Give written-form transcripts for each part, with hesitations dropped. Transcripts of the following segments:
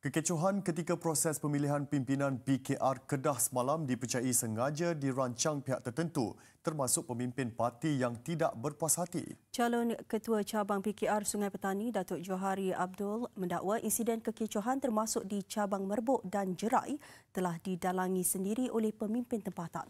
Kekecohan ketika proses pemilihan pimpinan PKR Kedah semalam dipercayai sengaja dirancang pihak tertentu, termasuk pemimpin parti yang tidak berpuas hati. Calon Ketua Cabang PKR Sungai Petani, Datuk Johari Abdul, mendakwa insiden kekecohan termasuk di cabang Merbuk dan Jerai telah didalangi sendiri oleh pemimpin tempatan.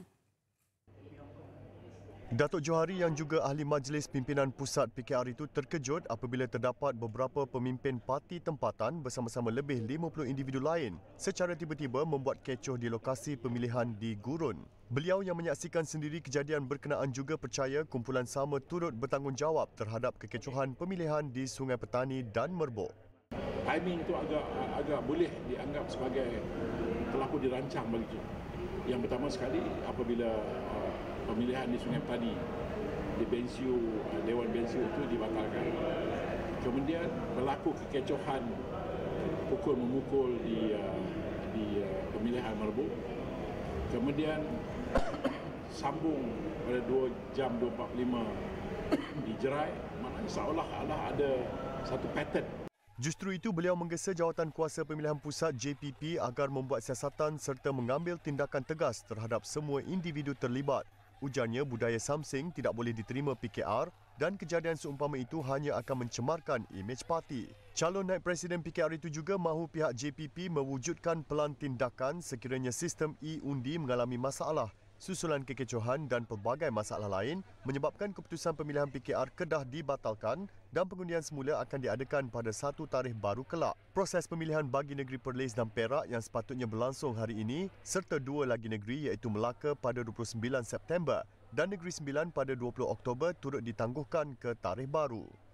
Datuk Johari yang juga ahli majlis pimpinan pusat PKR itu terkejut apabila terdapat beberapa pemimpin parti tempatan bersama-sama lebih 50 individu lain secara tiba-tiba membuat kecoh di lokasi pemilihan di Gurun. Beliau yang menyaksikan sendiri kejadian berkenaan juga percaya kumpulan sama turut bertanggungjawab terhadap kekecohan pemilihan di Sungai Petani dan Merbuk. Timing itu agak boleh dianggap sebagai terlalu dirancang begitu. Yang pertama sekali apabila pemilihan di Sungai Petani di Bensiu, Dewan Bensiu itu dibatalkan. Kemudian berlaku kekecohan pukul-memukul di pemilihan Merbuk. Kemudian sambung pada 2 jam 2.45 di Jerai, maknanya seolah-olah ada satu pattern. Justru itu, beliau menggesa jawatan kuasa pemilihan pusat JPP agar membuat siasatan serta mengambil tindakan tegas terhadap semua individu terlibat. Ujarnya budaya samsing tidak boleh diterima PKR dan kejadian seumpama itu hanya akan mencemarkan imej parti. Calon naib presiden PKR itu juga mahu pihak JPP mewujudkan pelan tindakan sekiranya sistem e-undi mengalami masalah. Susulan kekecohan dan pelbagai masalah lain menyebabkan keputusan pemilihan PKR Kedah dibatalkan dan pengundian semula akan diadakan pada 1 tarikh baru kelak. Proses pemilihan bagi negeri Perlis dan Perak yang sepatutnya berlangsung hari ini serta 2 lagi negeri iaitu Melaka pada 29 September dan Negeri Sembilan pada 20 Oktober turut ditangguhkan ke tarikh baru.